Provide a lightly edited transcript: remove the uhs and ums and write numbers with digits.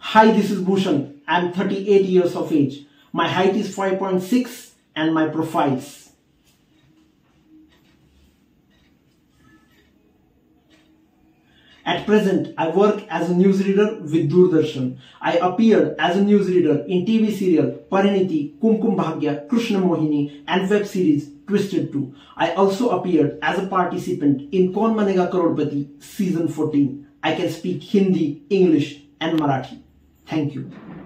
Hi, this is Bhushan. I'm 38 years of age. My height is 5.6 and my profiles. At present, I work as a newsreader with Doordarshan. I appeared as a newsreader in TV serial Pariniti, Kumkum Bhagya, Krishna Mohini and web series Twisted 2. I also appeared as a participant in Kaun Banega Crorepati season 14. I can speak Hindi, English and Marathi. Thank you.